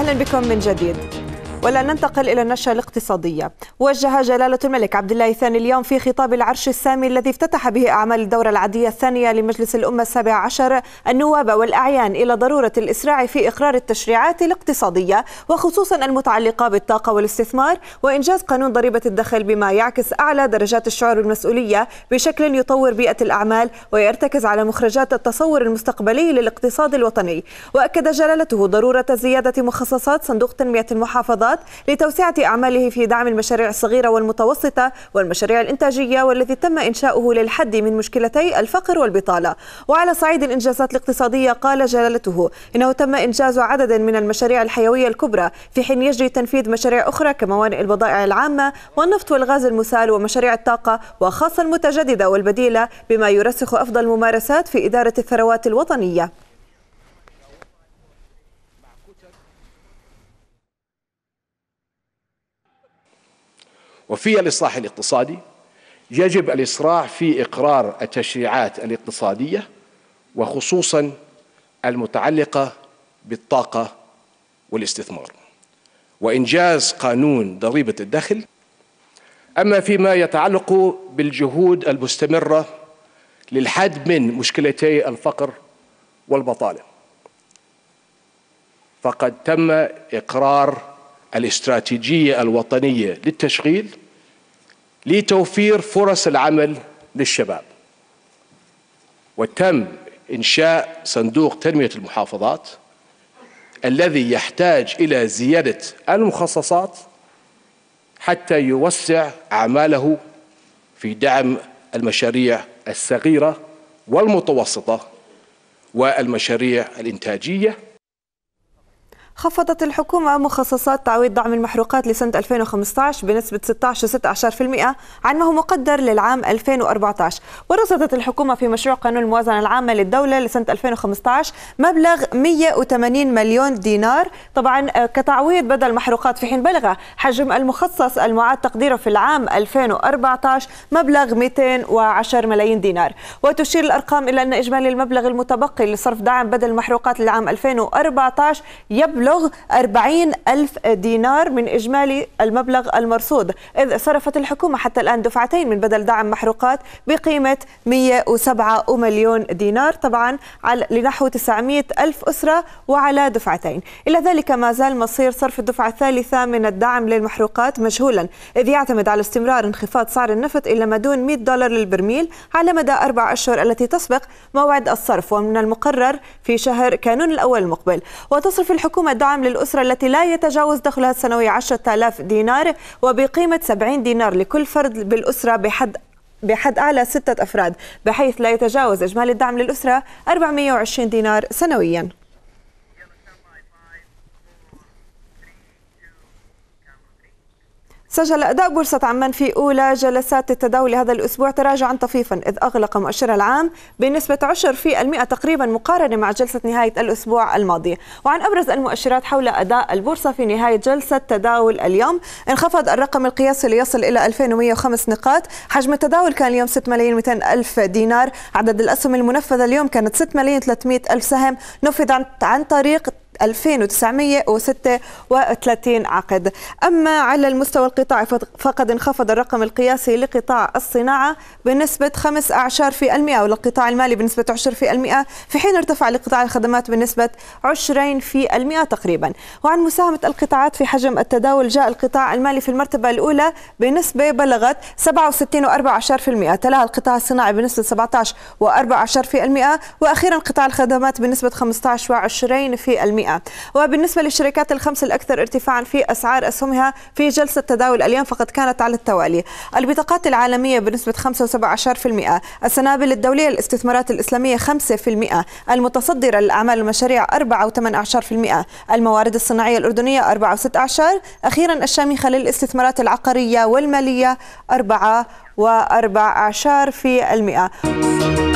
أهلا بكم من جديد. ولا ننتقل إلى النشرة الاقتصادية. وجه جلالة الملك عبد الله الثاني اليوم في خطاب العرش السامي الذي افتتح به أعمال الدورة العادية الثانية لمجلس الأمة 17 النواب والأعيان إلى ضرورة الإسراع في إقرار التشريعات الاقتصادية وخصوصا المتعلقة بالطاقة والاستثمار وإنجاز قانون ضريبة الدخل بما يعكس أعلى درجات الشعور بالمسؤولية بشكل يطور بيئة الأعمال ويرتكز على مخرجات التصور المستقبلي للاقتصاد الوطني. وأكد جلالته ضرورة زيادة مخصصات صندوق تنمية المحافظات لتوسعة أعماله في دعم المشاريع الصغيرة والمتوسطة والمشاريع الإنتاجية والذي تم إنشاؤه للحد من مشكلتي الفقر والبطالة. وعلى صعيد الإنجازات الاقتصادية قال جلالته إنه تم إنجاز عدد من المشاريع الحيوية الكبرى في حين يجري تنفيذ مشاريع أخرى كموانئ البضائع العامة والنفط والغاز المسال ومشاريع الطاقة وخاصة المتجددة والبديلة بما يرسخ أفضل الممارسات في إدارة الثروات الوطنية. وفي الإصلاح الاقتصادي يجب الإسراع في إقرار التشريعات الاقتصادية وخصوصا المتعلقة بالطاقة والاستثمار وإنجاز قانون ضريبة الدخل. أما فيما يتعلق بالجهود المستمرة للحد من مشكلتي الفقر والبطالة فقد تم إقرار الاستراتيجية الوطنية للتشغيل لتوفير فرص العمل للشباب، وتم إنشاء صندوق تنمية المحافظات الذي يحتاج إلى زيادة المخصصات حتى يوسع أعماله في دعم المشاريع الصغيرة والمتوسطة والمشاريع الإنتاجية. خفضت الحكومة مخصصات تعويض دعم المحروقات لسنة 2015 بنسبة 16.16% عن ما هو مقدر للعام 2014. ورصدت الحكومة في مشروع قانون الموازنة العامة للدولة لسنة 2015 مبلغ 180 مليون دينار طبعا كتعويض بدل المحروقات، في حين بلغ حجم المخصص المعاد تقديره في العام 2014 مبلغ 210 ملايين دينار. وتشير الأرقام إلى أن إجمالي المبلغ المتبقي لصرف دعم بدل المحروقات للعام 2014 يبلغ 40,000 دينار من إجمالي المبلغ المرصود، إذ صرفت الحكومة حتى الآن دفعتين من بدل دعم محروقات بقيمة 107 مليون دينار طبعا لنحو 900,000 أسرة وعلى دفعتين. إلى ذلك ما زال مصير صرف الدفعة الثالثة من الدعم للمحروقات مجهولا، إذ يعتمد على استمرار انخفاض سعر النفط إلى ما دون $100 للبرميل على مدى 4 أشهر التي تسبق موعد الصرف، ومن المقرر في شهر كانون الأول المقبل. وتصرف الحكومة دعم للأسرة التي لا يتجاوز دخلها السنوي 10,000 دينار وبقيمة 70 دينار لكل فرد بالأسرة بحد أعلى 6 أفراد، بحيث لا يتجاوز إجمالي الدعم للأسرة 420 دينار سنويا. سجل أداء بورصة عمان في أولى جلسات التداول هذا الأسبوع تراجعا طفيفا، إذ أغلق مؤشر العام بنسبة 10% تقريبا مقارنة مع جلسة نهاية الأسبوع الماضي. وعن أبرز المؤشرات حول أداء البورصة في نهاية جلسة تداول اليوم، انخفض الرقم القياسي ليصل إلى 2105 نقاط، حجم التداول كان اليوم 6,200,000 دينار، عدد الأسهم المنفذة اليوم كانت 6,300,000 سهم، نفذ عن طريق 2936 عقد. أما على المستوى القطاعي فقد انخفض الرقم القياسي لقطاع الصناعة بنسبة 15% وللقطاع المالي بنسبة 10%، في حين ارتفع لقطاع الخدمات بنسبة 20% تقريبا. وعن مساهمة القطاعات في حجم التداول، جاء القطاع المالي في المرتبة الأولى بنسبة بلغت 67.14%، تلاها القطاع الصناعي بنسبة 17.14%، وأخيرا قطاع الخدمات بنسبة 15.20%. وبالنسبة للشركات الخمس الأكثر ارتفاعا في أسعار أسهمها في جلسة تداول اليوم فقد كانت على التوالي: البطاقات العالمية بنسبة 5.17%، السنابل الدولية للاستثمارات الإسلامية 5%، المتصدرة للأعمال والمشاريع 4.18%، الموارد الصناعية الأردنية 4.16%، أخيرا الشامخة للاستثمارات العقارية والمالية 4.14%.